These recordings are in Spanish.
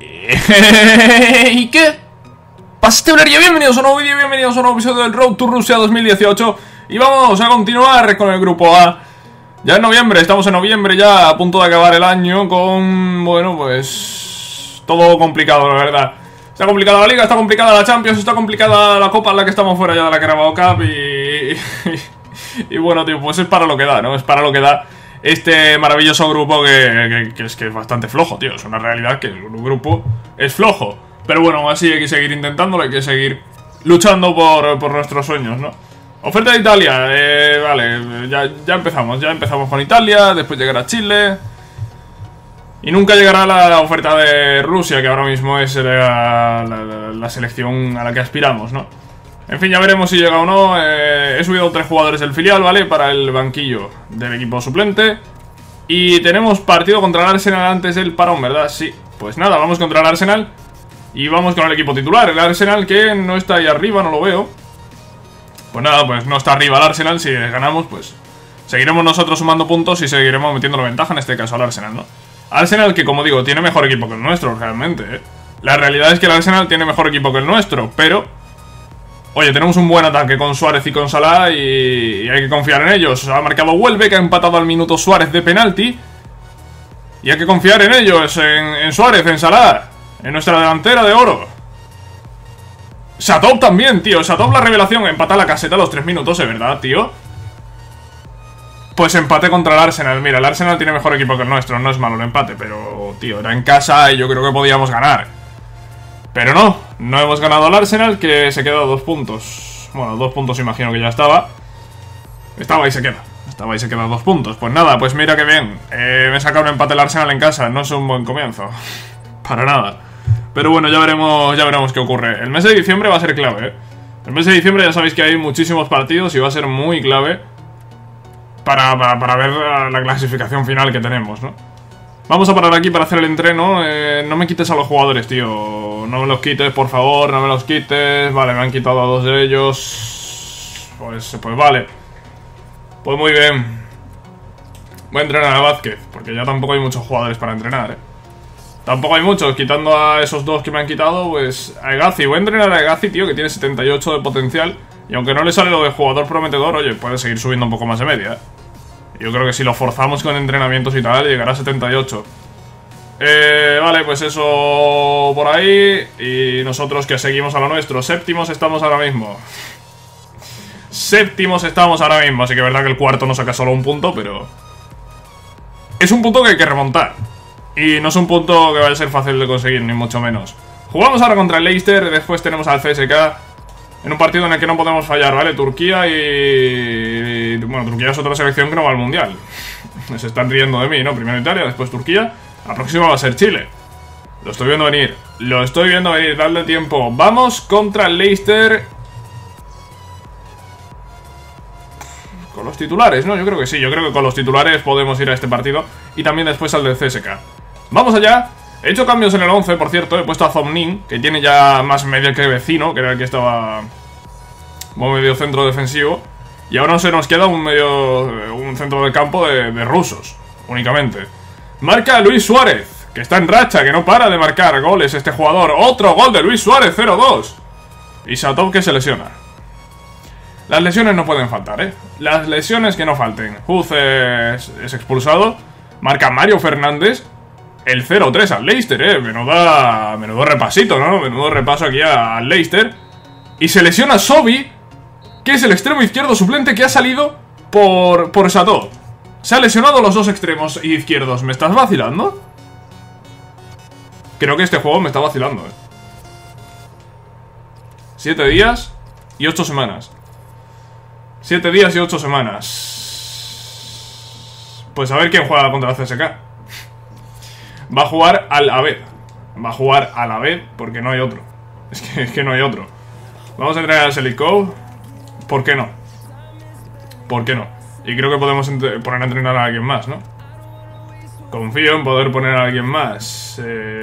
¿Y qué? Pastelería, bienvenidos a un nuevo vídeo, bienvenidos a un nuevo episodio del Road to Rusia 2018. Y vamos a continuar con el grupo A. Ya en noviembre, estamos en noviembre ya, a punto de acabar el año con... bueno, pues... todo complicado, la verdad. Está complicada la Liga, está complicada la Champions, está complicada la Copa en la que estamos fuera ya de la Carabao Cup y bueno, tío, pues es para lo que da, ¿no? Es para lo que da este maravilloso grupo que es bastante flojo, tío. Es una realidad que el grupo es flojo. Pero bueno, aún así hay que seguir intentándolo, hay que seguir luchando por nuestros sueños, ¿no? Oferta de Italia, vale, ya empezamos con Italia, después llegará Chile. Y nunca llegará la oferta de Rusia, que ahora mismo es la selección a la que aspiramos, ¿no? En fin, ya veremos si llega o no. He subido 3 jugadores del filial, ¿vale? Para el banquillo del equipo suplente. Y tenemos partido contra el Arsenal antes del parón, ¿verdad? Sí, pues nada, vamos contra el Arsenal. Y vamos con el equipo titular, el Arsenal que no está ahí arriba, no lo veo. Pues nada, pues no está arriba el Arsenal. Si ganamos, pues seguiremos nosotros sumando puntos y seguiremos metiendo la ventaja, en este caso al Arsenal, ¿no? Arsenal que, como digo, tiene mejor equipo que el nuestro, realmente, ¿eh? La realidad es que el Arsenal tiene mejor equipo que el nuestro, pero... oye, tenemos un buen ataque con Suárez y con Salah y hay que confiar en ellos. Ha marcado Welbeck, ha empatado al minuto Suárez de penalti. Y hay que confiar en ellos, en Suárez, en Salah, en nuestra delantera de oro. Satov también, tío. Satov la revelación. Empata la caseta a los 3 minutos, ¿es verdad, tío? Pues empate contra el Arsenal. Mira, el Arsenal tiene mejor equipo que el nuestro. No es malo el empate, pero, tío, era en casa y yo creo que podíamos ganar. Pero no hemos ganado al Arsenal, que se queda a 2 puntos. Bueno, 2 puntos imagino que ya estaba. Estaba y se queda a 2 puntos. Pues nada, pues mira que bien. Me he sacado un empate el Arsenal en casa. No es un buen comienzo. Para nada. Pero bueno, ya veremos qué ocurre. El mes de diciembre va a ser clave, ¿eh? El mes de diciembre ya sabéis que hay muchísimos partidos y va a ser muy clave para ver la clasificación final que tenemos, ¿no? Vamos a parar aquí para hacer el entreno. No me quites a los jugadores, tío. No me los quites, por favor, no me los quites. Vale, me han quitado a 2 de ellos. Pues vale. Pues muy bien. Voy a entrenar a Vázquez, porque ya tampoco hay muchos jugadores para entrenar, ¿eh? Tampoco hay muchos, quitando a esos 2 que me han quitado, pues a Hegazi. Voy a entrenar a Hegazi, tío, que tiene 78 de potencial. Y aunque no le sale lo de jugador prometedor, oye, puede seguir subiendo un poco más de media, ¿eh? Yo creo que si lo forzamos con entrenamientos y tal, llegará a 78. Vale, pues eso por ahí. Y nosotros que seguimos a lo nuestro. Séptimos estamos ahora mismo. Así que es verdad que el cuarto nos saca solo un punto, pero... es un punto que hay que remontar. Y no es un punto que vaya a ser fácil de conseguir, ni mucho menos. Jugamos ahora contra el Leicester, después tenemos al CSK en un partido en el que no podemos fallar, ¿vale? Turquía y... bueno, Turquía es otra selección que no va al Mundial. Se están riendo de mí, ¿no? Primero Italia, después Turquía. La próxima va a ser Chile. Lo estoy viendo venir, dadle tiempo. Vamos contra el Leicester. Con los titulares, ¿no? Yo creo que sí, yo creo que con los titulares podemos ir a este partido. Y también después al del CSK. Vamos allá. He hecho cambios en el 11, por cierto. He puesto a Zomnin, que tiene ya más medio que Vecino, que era el que estaba como medio centro defensivo. Y ahora se nos queda un centro del campo de rusos, únicamente. Marca Luis Suárez, que está en racha, que no para de marcar goles este jugador. Otro gol de Luis Suárez, 0-2. Y Satov que se lesiona. Las lesiones no pueden faltar, ¿eh? Las lesiones que no falten. Huz es expulsado. Marca Mario Fernández. El 0-3 al Leicester, menudo repasito, ¿no? Menudo repaso aquí al Leicester. Y se lesiona Sobi, que es el extremo izquierdo suplente que ha salido por Satov. Se ha lesionado los 2 extremos izquierdos. ¿Me estás vacilando? Creo que este juego me está vacilando, 7 días y 8 semanas. 7 días y 8 semanas. Pues a ver quién juega contra la CSK. Va a jugar al Aved. Porque no hay otro. Es que no hay otro. Vamos a entrenar al Selikov. ¿Por qué no? Y creo que podemos poner a entrenar a alguien más, ¿no? Confío en poder poner a alguien más.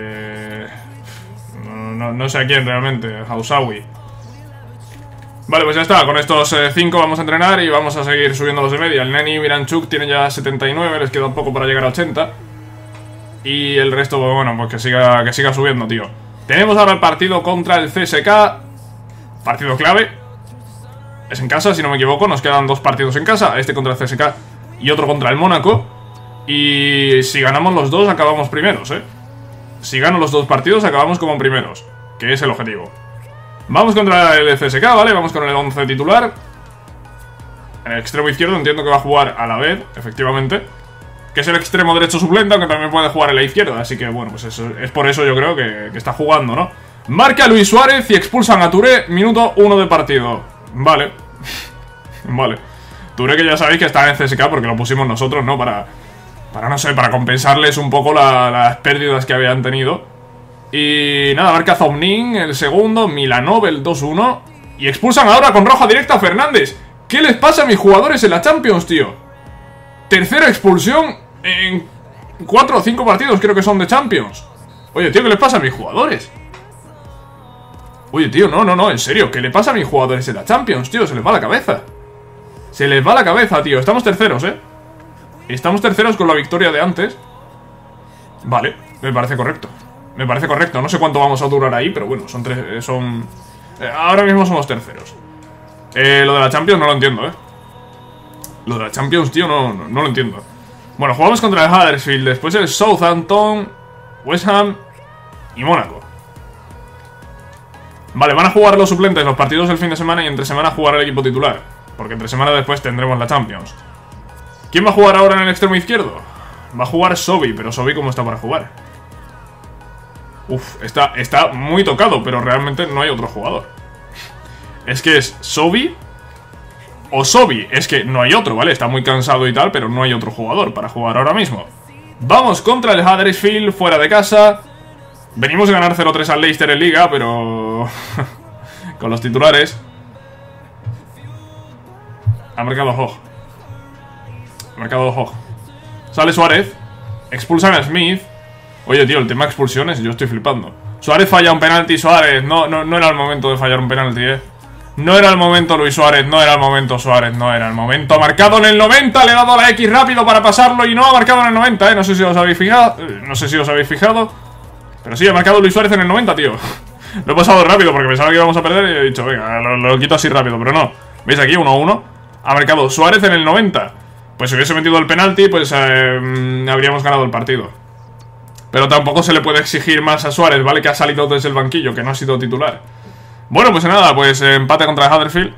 No sé a quién realmente. Hausawi. Vale, pues ya está. Con estos 5 vamos a entrenar y vamos a seguir subiendo los de media. El Neni y Miranchuk tienen ya 79. Les queda un poco para llegar a 80. Y el resto, pues bueno, pues que siga subiendo, tío. Tenemos ahora el partido contra el CSK. Partido clave. Es en casa, si no me equivoco. Nos quedan 2 partidos en casa. Este contra el CSK y otro contra el Mónaco. Y si ganamos los dos, acabamos primeros, Si gano los 2 partidos, acabamos como primeros, que es el objetivo. Vamos contra el CSK, ¿vale? Vamos con el 11 titular. En el extremo izquierdo entiendo que va a jugar a la vez, efectivamente, que es el extremo derecho suplente, aunque también puede jugar en la izquierda. Así que, bueno, pues eso, es por eso yo creo que está jugando, ¿no? Marca Luis Suárez y expulsan a Touré, minuto 1 de partido. Vale. Vale. Touré, que ya sabéis que está en CSK porque lo pusimos nosotros, ¿no? Para no sé, para compensarles un poco las pérdidas que habían tenido. Y nada, marca Zomnin el segundo, Milanov el 2-1. Y expulsan ahora con roja directa a Fernández. ¿Qué les pasa a mis jugadores en la Champions, tío? Tercera expulsión en 4 o 5 partidos, creo que son de Champions. Oye, tío, ¿qué les pasa a mis jugadores? Oye, tío, no, en serio, ¿qué le pasa a mis jugadores en la Champions, tío? Se les va la cabeza. Se les va la cabeza, tío. Estamos terceros, Estamos terceros con la victoria de antes. Vale, me parece correcto. Me parece correcto, no sé cuánto vamos a durar ahí, pero bueno, ahora mismo somos terceros. Lo de la Champions no lo entiendo, Lo de la Champions, tío, no lo entiendo. Bueno, jugamos contra el Huddersfield, después el Southampton, West Ham y Mónaco. Vale, van a jugar los suplentes los partidos del fin de semana y entre semana jugar el equipo titular, porque entre semana después tendremos la Champions. ¿Quién va a jugar ahora en el extremo izquierdo? Va a jugar Sobi, pero Sobi ¿cómo está para jugar? Uf, está muy tocado, pero realmente no hay otro jugador. Es que es Sobi o Sobi, es que no hay otro, ¿vale? Está muy cansado y tal, pero no hay otro jugador para jugar ahora mismo. Vamos contra el Huddersfield, fuera de casa. Venimos a ganar 0-3 al Leicester en Liga, pero... con los titulares. Ha marcado Hogg. Ha marcado Hogg. Sale Suárez. Expulsan a Smith. Oye, tío, el tema de expulsiones, yo estoy flipando. Suárez falla un penalti, Suárez. No era el momento de fallar un penalti, No era el momento, Luis Suárez. No era el momento, Suárez. No era el momento. Ha marcado en el 90. Le he dado la X rápido para pasarlo y no ha marcado en el 90, No sé si os habéis fijado. No sé si os habéis fijado. Pero sí, ha marcado Luis Suárez en el 90, tío. Lo he pasado rápido porque pensaba que íbamos a perder y he dicho, venga, lo quito así rápido. Pero no. ¿Veis aquí? 1-1. Ha marcado Suárez en el 90. Pues si hubiese metido el penalti, pues habríamos ganado el partido. Pero tampoco se le puede exigir más a Suárez, ¿vale? Que ha salido desde el banquillo, que no ha sido titular. Bueno, pues nada, pues empate contra el Huddersfield.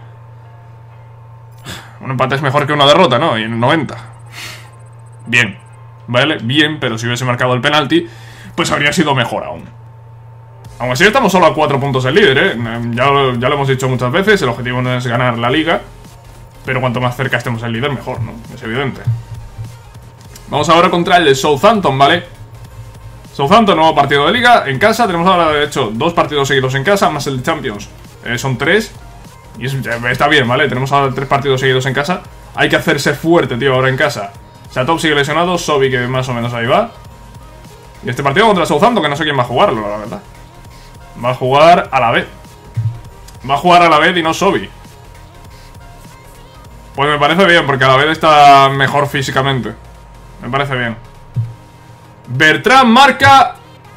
Un empate es mejor que una derrota, ¿no? Y en el 90. Bien, ¿vale? Bien, pero si hubiese marcado el penalti, pues habría sido mejor aún. Aún así estamos solo a 4 puntos del líder, Ya lo hemos dicho muchas veces, el objetivo no es ganar la liga. Pero cuanto más cerca estemos del líder, mejor, ¿no? Es evidente. Vamos ahora contra el Southampton, ¿vale? Southampton, nuevo partido de liga, en casa. Tenemos ahora, de hecho, 2 partidos seguidos en casa, más el de Champions. Son 3. Y está bien, ¿vale? Tenemos ahora 3 partidos seguidos en casa. Hay que hacerse fuerte, tío, ahora en casa. Satop sigue lesionado, Sobi que más o menos ahí va. Y este partido contra el Southampton, que no sé quién va a jugarlo, la verdad. Va a jugar a la vez. Va a jugar a la vez y no Sobi. Pues me parece bien, porque a la vez está mejor físicamente. Me parece bien. Bertrand marca...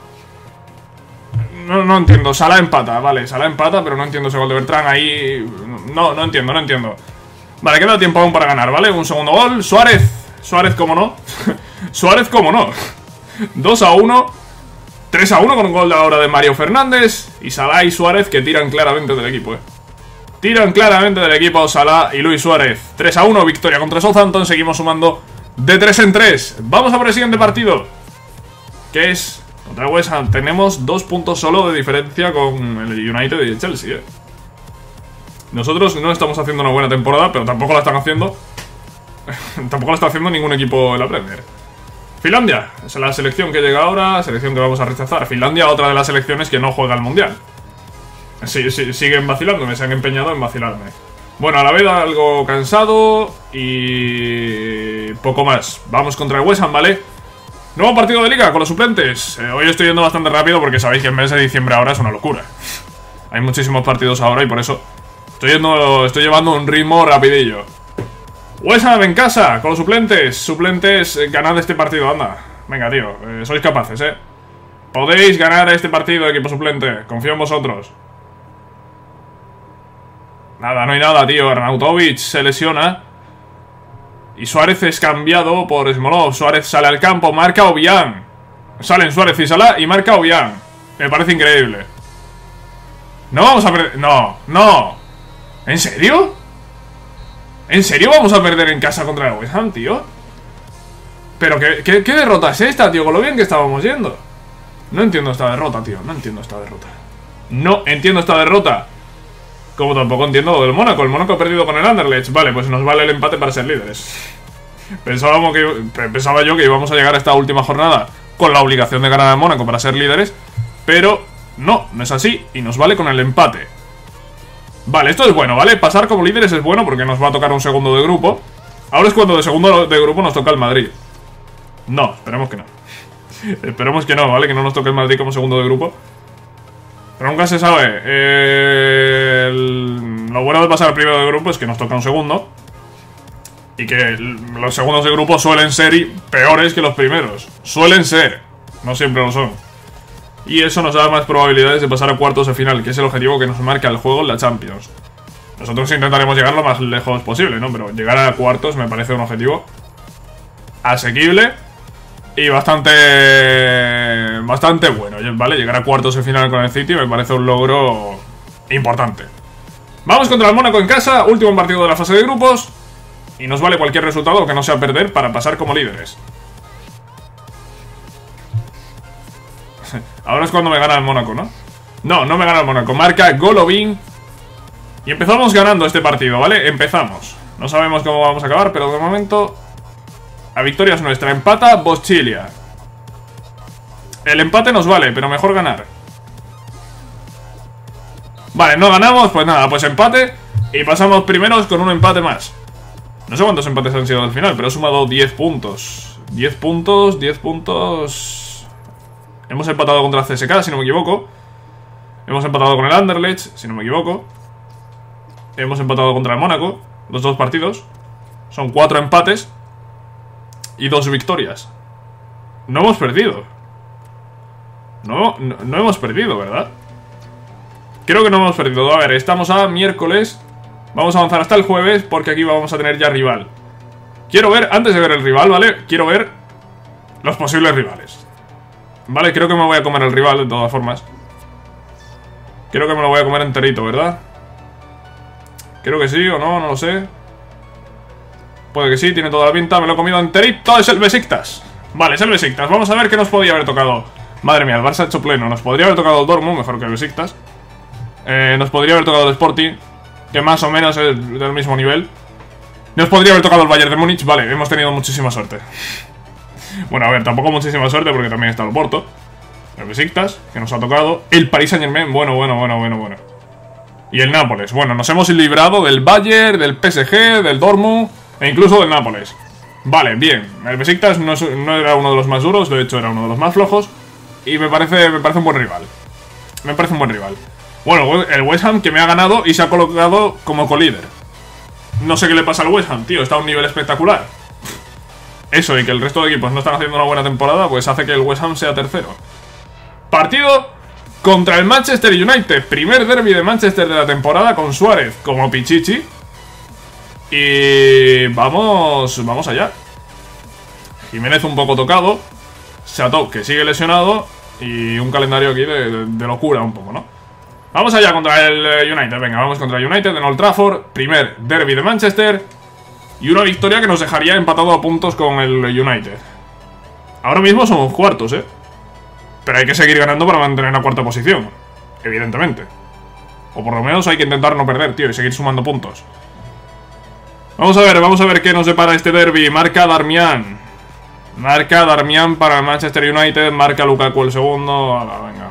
No entiendo, Salah empata, vale, Salah empata, pero no entiendo ese gol de Bertrand ahí... No entiendo. Vale, queda tiempo aún para ganar, ¿vale? Un segundo gol, Suárez, cómo no. Suárez, cómo no. 2-1, 3-1 con un gol de ahora de Mario Fernández. Y Salah y Suárez que tiran claramente del equipo, Tiran claramente del equipo Salah y Luis Suárez. 3-1, victoria contra Southampton. Seguimos sumando de 3 en 3. Vamos a por el siguiente partido, que es contra West Ham. Tenemos 2 puntos solo de diferencia con el United y el Chelsea, Nosotros no estamos haciendo una buena temporada, pero tampoco la están haciendo. Tampoco la está haciendo ningún equipo en la Premier. Finlandia, es la selección que llega ahora, selección que vamos a rechazar. Finlandia, otra de las selecciones que no juega al Mundial. Sí, siguen vacilándome, se han empeñado en vacilarme. Bueno, a la vez algo cansado y poco más. Vamos contra el West Ham, ¿vale? Nuevo partido de liga con los suplentes. Hoy estoy yendo bastante rápido porque sabéis que el mes de diciembre ahora es una locura. Hay muchísimos partidos ahora y por eso estoy llevando un ritmo rapidillo. West Ham en casa con los suplentes. Suplentes, ganad este partido, anda. Venga, tío, sois capaces, podéis ganar este partido, equipo suplente. Confío en vosotros. Nada, no hay nada, tío. Arnautovic se lesiona y Suárez es cambiado por Smolov. Suárez sale al campo, marca Obiang. Salen Suárez y Salah y marca Obiang. Me parece increíble. No vamos a perder... No, no. ¿En serio? ¿En serio vamos a perder en casa contra el West Ham, tío? Pero ¿qué derrota es esta, tío? Con lo bien que estábamos yendo. No entiendo esta derrota, tío. No entiendo esta derrota. No entiendo esta derrota. Como tampoco entiendo lo del Mónaco. El Mónaco ha perdido con el Anderlecht. Vale, pues nos vale el empate para ser líderes. Pensaba yo que íbamos a llegar a esta última jornada con la obligación de ganar al Mónaco para ser líderes. Pero no, no es así. Y nos vale con el empate. Vale, esto es bueno, ¿vale? Pasar como líderes es bueno porque nos va a tocar un segundo de grupo. Ahora es cuando de segundo de grupo nos toca el Madrid. No, esperemos que no. Esperemos que no, ¿vale? Que no nos toque el Madrid como segundo de grupo. Pero nunca se sabe. Lo bueno de pasar al primero de grupo es que nos toca un segundo. Y que los segundos de grupo suelen ser peores que los primeros. Suelen ser. No siempre lo son. Y eso nos da más probabilidades de pasar a cuartos de final, que es el objetivo que nos marca el juego en la Champions. Nosotros intentaremos llegar lo más lejos posible, ¿no? Pero llegar a cuartos me parece un objetivo asequible y bastante bueno, ¿vale? Llegar a cuartos de final con el City me parece un logro importante. Vamos contra el Mónaco en casa, último partido de la fase de grupos. Y nos vale cualquier resultado que no sea perder para pasar como líderes. Ahora es cuando me gana el Mónaco, ¿no? No, no me gana el Mónaco, marca Golovin. Y empezamos ganando este partido, ¿vale? Empezamos. No sabemos cómo vamos a acabar, pero de momento la victoria es nuestra. Empata Boschilia. El empate nos vale, pero mejor ganar. Vale, no ganamos, pues nada, pues empate. Y pasamos primeros con un empate más. No sé cuántos empates han sido al final, pero he sumado 10 puntos. 10 puntos, 10 puntos. Hemos empatado contra el CSK, si no me equivoco. Hemos empatado con el Anderlecht, si no me equivoco. Hemos empatado contra el Mónaco, los dos partidos. Son 4 empates y 2 victorias. No hemos perdido. No hemos perdido, ¿verdad? Creo que no hemos perdido. A ver, estamos a miércoles. Vamos a avanzar hasta el jueves porque aquí vamos a tener ya rival. Quiero ver, antes de ver el rival, ¿vale? Quiero ver los posibles rivales. Vale, creo que me voy a comer el rival de todas formas. Creo que me lo voy a comer enterito, ¿verdad? Creo que sí o no, no lo sé. Puede que sí, tiene toda la pinta. Me lo he comido enterito, es el Besiktas. Vale, es el Besiktas, vamos a ver qué nos podía haber tocado. Madre mía, el Barça ha hecho pleno. Nos podría haber tocado el Dortmund, mejor que el Besiktas. Nos podría haber tocado el Sporting, que más o menos es del mismo nivel. Nos podría haber tocado el Bayern de Múnich. Vale, hemos tenido muchísima suerte. Bueno, a ver, tampoco muchísima suerte porque también está el Porto. El Besiktas, que nos ha tocado. El Paris Saint-Germain, bueno. Y el Nápoles. Bueno, nos hemos librado del Bayern, del PSG, del Dortmund e incluso del Nápoles. Vale, bien. El Besiktas no era uno de los más duros, de hecho era uno de los más flojos. Y me parece un buen rival. Me parece un buen rival. Bueno, el West Ham que me ha ganado y se ha colocado como colíder. No sé qué le pasa al West Ham, tío. Está a un nivel espectacular. Eso y que el resto de equipos no están haciendo una buena temporada, pues hace que el West Ham sea tercero. Partido contra el Manchester United. Primer derbi de Manchester de la temporada con Suárez como Pichichi. Y vamos allá. Jiménez un poco tocado. Chateau que sigue lesionado. Y un calendario aquí de locura un poco, ¿no? Vamos allá contra el United. Venga, vamos contra el United en Old Trafford. Primer derbi de Manchester. Y una victoria que nos dejaría empatado a puntos con el United. Ahora mismo somos cuartos, pero hay que seguir ganando para mantener la cuarta posición. Evidentemente. O por lo menos hay que intentar no perder, tío, y seguir sumando puntos. Vamos a ver qué nos depara este derbi. Marca Darmian. Marca Darmian para el Manchester United. Marca Lukaku el segundo. Venga.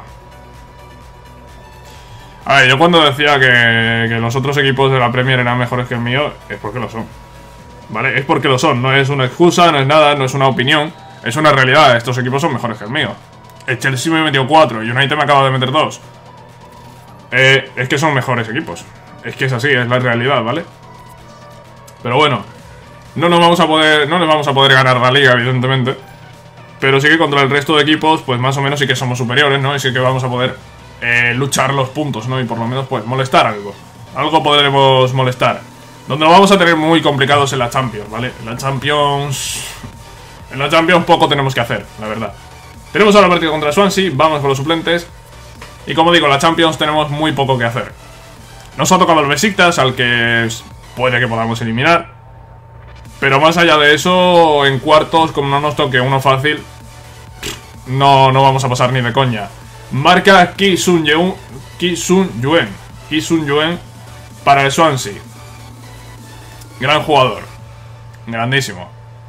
A ver, yo cuando decía que los otros equipos de la Premier eran mejores que el mío, es porque lo son. ¿Vale? Es porque lo son. No es una excusa, no es nada, no es una opinión. Es una realidad. Estos equipos son mejores que el mío. El Chelsea me metió 4, el United me acaba de meter 2. Es que son mejores equipos. Es que es así, es la realidad, ¿vale? Pero bueno, no les vamos a poder ganar la liga, evidentemente. Pero sí que contra el resto de equipos, pues más o menos sí que somos superiores, ¿no? Y sí que vamos a poder luchar los puntos, ¿no? Y por lo menos, pues, molestar algo. Algo podremos molestar. Donde lo vamos a tener muy complicados en la Champions, ¿vale? En la Champions poco tenemos que hacer, la verdad. Tenemos ahora partido contra Swansea, vamos con los suplentes. Y como digo, en la Champions tenemos muy poco que hacer. Nos ha tocado el Besiktas, al que puede que podamos eliminar. Pero más allá de eso, en cuartos, como no nos toque uno fácil, no vamos a pasar ni de coña. Marca Ki Sun-yuen para el Swansea. Gran jugador. Grandísimo.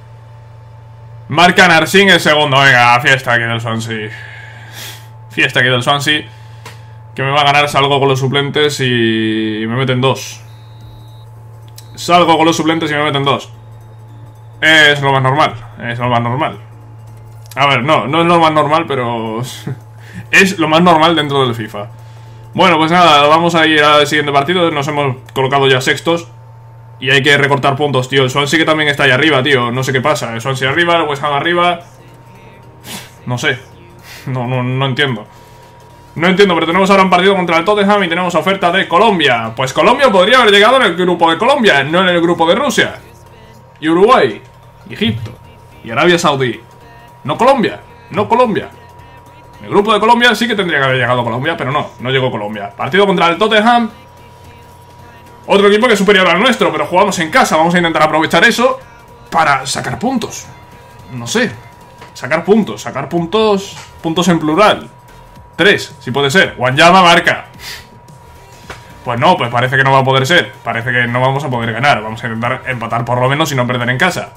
Marca Narsing el segundo. Venga, fiesta aquí del Swansea. Fiesta aquí del Swansea. Que me va a ganar, salgo con los suplentes y me meten 2. Salgo con los suplentes y me meten 2. Es lo más normal. Es lo más normal. A ver, no es lo más normal, pero es lo más normal dentro del FIFA. Bueno, pues nada, vamos a ir al siguiente partido. Nos hemos colocado ya sextos. Y hay que recortar puntos, tío. El Swansea que también está ahí arriba, tío. No sé qué pasa. El Swansea arriba, el West Ham arriba. No sé. No entiendo. No entiendo, pero tenemos ahora un partido contra el Tottenham y tenemos oferta de Colombia. Pues Colombia podría haber llegado en el grupo de Colombia, no en el grupo de Rusia. Y Uruguay, y Egipto, y Arabia Saudí. No Colombia, no Colombia. En el grupo de Colombia sí que tendría que haber llegado Colombia, pero no llegó Colombia. Partido contra el Tottenham. Otro equipo que es superior al nuestro, pero jugamos en casa. Vamos a intentar aprovechar eso para sacar puntos. No sé. Sacar puntos puntos en plural. 3, si puede ser. Wanyama marca. Pues no, pues parece que no va a poder ser. Parece que no vamos a poder ganar. Vamos a intentar empatar por lo menos y no perder en casa.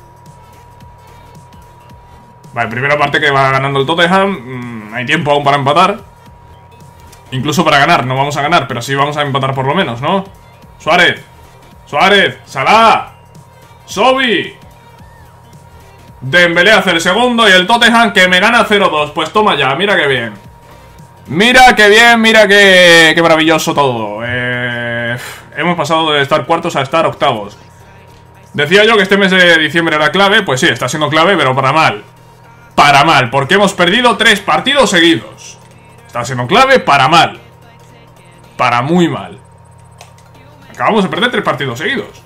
Vale, primera parte que va ganando el Tottenham. Hay tiempo aún para empatar. Incluso para ganar, no vamos a ganar, pero sí vamos a empatar por lo menos, ¿no? Suárez, Salah, Sobi, Dembélé hace el segundo y el Tottenham que me gana 0-2. Pues toma ya, mira qué bien. Mira qué bien, mira qué maravilloso todo. Hemos pasado de estar cuartos a estar octavos. Decía yo que este mes de diciembre era clave. Pues sí, está siendo clave, pero para mal. Para mal, porque hemos perdido 3 partidos seguidos. Está siendo clave para mal. Para muy mal. Acabamos de perder 3 partidos seguidos.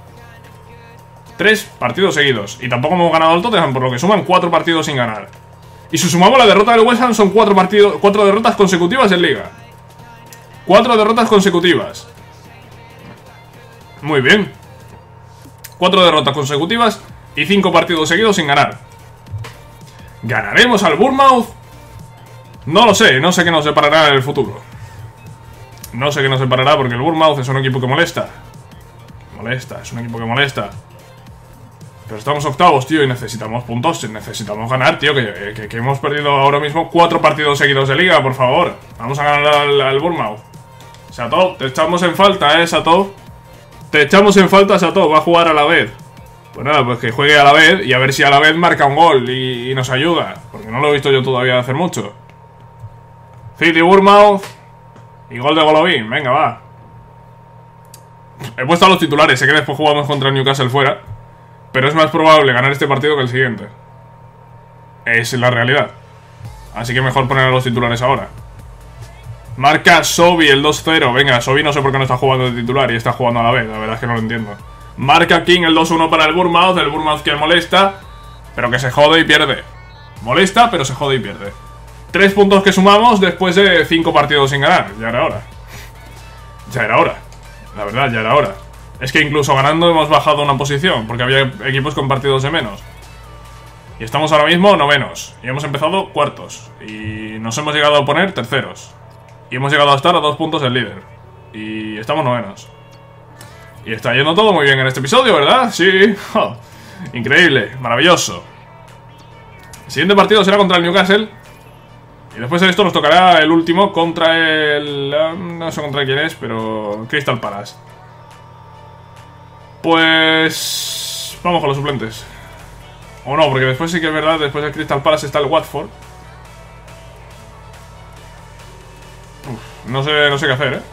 3 partidos seguidos. Y tampoco hemos ganado al Tottenham, por lo que suman 4 partidos sin ganar. Y si sumamos la derrota del West Ham, son 4 derrotas consecutivas en Liga. 4 derrotas consecutivas. Muy bien. 4 derrotas consecutivas y 5 partidos seguidos sin ganar. ¿Ganaremos al Bournemouth? No lo sé, no sé qué nos deparará en el futuro. No sé qué nos separará porque el Bournemouth es un equipo que molesta. Es un equipo que molesta. Pero estamos octavos, tío, y necesitamos puntos. Necesitamos ganar, tío, que hemos perdido ahora mismo 4 partidos seguidos de liga, por favor. Vamos a ganar al Bournemouth. Sato, te echamos en falta, Sato. Te echamos en falta, Sato, va a jugar a la vez. Pues nada, pues que juegue a la vez y a ver si a la vez marca un gol y nos ayuda. Porque no lo he visto yo todavía hacer mucho. City Bournemouth. Y gol de Golovin, venga, va. He puesto a los titulares, sé que después jugamos contra el Newcastle fuera. Pero es más probable ganar este partido que el siguiente. Es la realidad. Así que mejor poner a los titulares ahora. Marca Sobi el 2-0. Venga, Sobi no sé por qué no está jugando de titular y está jugando a la vez, la verdad es que no lo entiendo. Marca King el 2-1 para el Bournemouth que molesta, pero que se jode y pierde. Molesta, pero se jode y pierde. 3 puntos que sumamos después de 5 partidos sin ganar. Ya era hora. Ya era hora. La verdad, ya era hora. Es que incluso ganando hemos bajado una posición, porque había equipos con partidos de menos. Y estamos ahora mismo novenos. Y hemos empezado cuartos. Y nos hemos llegado a poner terceros. Y hemos llegado a estar a 2 puntos del líder. Y estamos novenos. Y está yendo todo muy bien en este episodio, ¿verdad? Sí. Oh, increíble, maravilloso. El siguiente partido será contra el Newcastle. Y después de esto nos tocará el último contra el... no sé contra quién es, pero... Crystal Palace. Pues... vamos con los suplentes. O no, porque después sí que es verdad, después del Crystal Palace está el Watford. No sé qué hacer, ¿eh?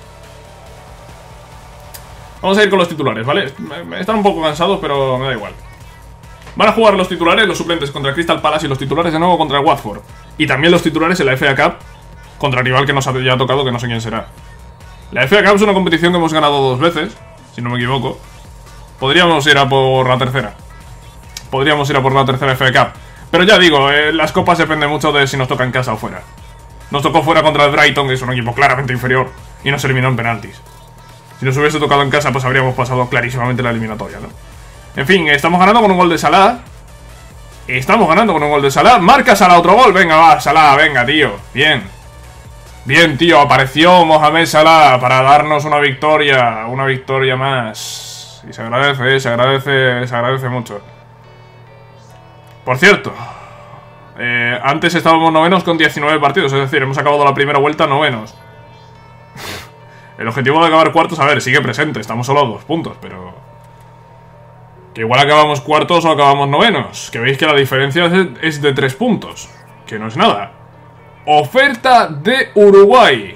Vamos a ir con los titulares, ¿vale? Están un poco cansados, pero me da igual. Van a jugar los titulares, los suplentes contra Crystal Palace y los titulares de nuevo contra el Watford. Y también los titulares en la FA Cup contra el rival que nos ha tocado, que no sé quién será. La FA Cup es una competición que hemos ganado 2 veces, si no me equivoco. Podríamos ir a por la tercera. Podríamos ir a por la tercera FA Cup. Pero ya digo, las copas dependen mucho de si nos toca en casa o fuera. Nos tocó fuera contra el Brighton, que es un equipo claramente inferior, y nos eliminó en penaltis. Si nos hubiese tocado en casa, pues habríamos pasado clarísimamente la eliminatoria, ¿no? En fin, estamos ganando con un gol de Salah. Estamos ganando con un gol de Salah. Marca Salah otro gol. Venga, va, Salah, venga, tío. Bien. Bien, tío, apareció Mohamed Salah para darnos una victoria. Una victoria más. Y se agradece, se agradece mucho. Por cierto, antes estábamos novenos con 19 partidos. Es decir, hemos acabado la primera vuelta novenos. El objetivo de acabar cuartos, a ver, sigue presente. Estamos solo a 2 puntos, pero... que igual acabamos cuartos o acabamos novenos. Que veis que la diferencia es de 3 puntos. Que no es nada. Oferta de Uruguay.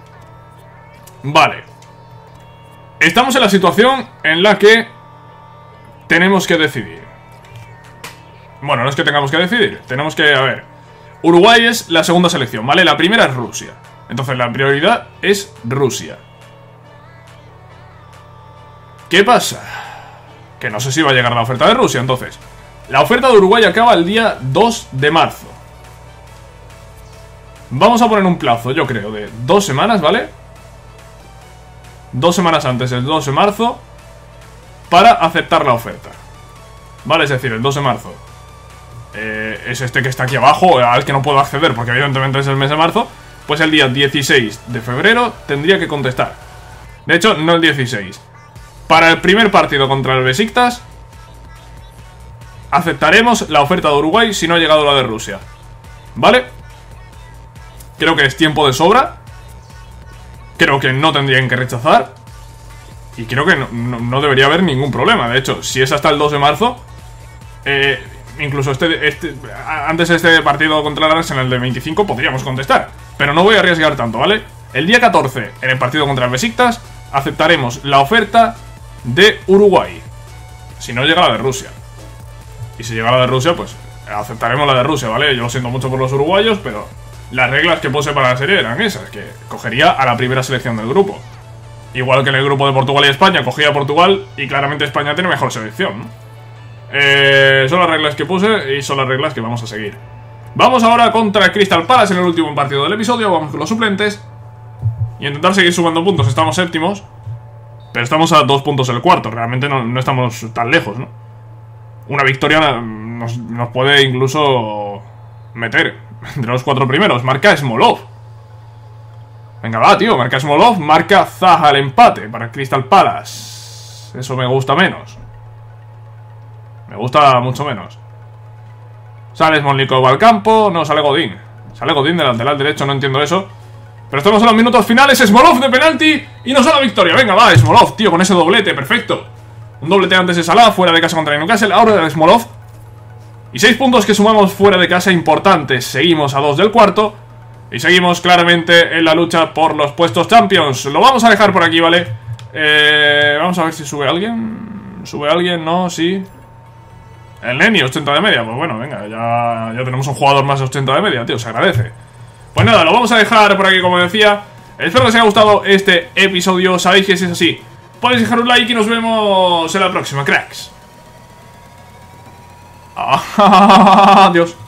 Vale. Estamos en la situación en la que tenemos que decidir. Bueno, no es que tengamos que decidir. Tenemos que, a ver, Uruguay es la segunda selección, ¿vale? La primera es Rusia. Entonces la prioridad es Rusia. ¿Qué pasa? Que no sé si va a llegar la oferta de Rusia. Entonces, la oferta de Uruguay acaba el día 2 de marzo. Vamos a poner un plazo, yo creo, de 2 semanas, ¿vale? 2 semanas antes del 2 de marzo para aceptar la oferta. Vale, es decir, el 2 de marzo es este que está aquí abajo, al que no puedo acceder porque evidentemente es el mes de marzo. Pues el día 16 de febrero tendría que contestar. De hecho, no el 16. Para el primer partido contra el Besiktas aceptaremos la oferta de Uruguay si no ha llegado la de Rusia. ¿Vale? Creo que es tiempo de sobra. Creo que no tendrían que rechazar. Y creo que no debería haber ningún problema. De hecho, si es hasta el 2 de marzo, incluso antes de este partido contra el Arsenal del 25 podríamos contestar. Pero no voy a arriesgar tanto, ¿vale? El día 14, en el partido contra el Besiktas, aceptaremos la oferta de Uruguay. Si no llega la de Rusia. Y si llega la de Rusia, pues aceptaremos la de Rusia, ¿vale? Yo lo siento mucho por los uruguayos, pero las reglas que puse para la serie eran esas, que cogería a la primera selección del grupo. Igual que en el grupo de Portugal y España, cogía a Portugal y claramente España tiene mejor selección, ¿no? Son las reglas que puse y son las reglas que vamos a seguir. Vamos ahora contra Crystal Palace en el último partido del episodio. Vamos con los suplentes y intentar seguir sumando puntos. Estamos séptimos, pero estamos a 2 puntos del cuarto. Realmente no estamos tan lejos, ¿no? Una victoria nos puede incluso meter entre los 4 primeros. Marca Smolov. Venga, va, tío, marca Smolov. Marca Zaha el empate para Crystal Palace. Eso me gusta menos. Me gusta mucho menos. Sale Smolikov al campo. No, sale Godín. Sale Godín del lateral derecho, no entiendo eso. Pero estamos en los minutos finales. Smolov de penalti y nos da la victoria. Venga, va, Smolov, tío, con ese doblete, perfecto. Un doblete antes de Salah, fuera de casa contra el Newcastle. Ahora de Smolov. Y 6 puntos que sumamos fuera de casa importantes. Seguimos a 2 del cuarto. Y seguimos claramente en la lucha por los puestos Champions. Lo vamos a dejar por aquí, ¿vale? Vamos a ver si sube alguien. ¿Sube alguien? No, sí. El Neni, 80 de media. Pues bueno, venga, ya tenemos un jugador más de 80 de media, tío, se agradece. Pues nada, lo vamos a dejar por aquí, como decía. Espero que os haya gustado este episodio. Sabéis que si es así, podéis dejar un like y nos vemos en la próxima, cracks. Adiós.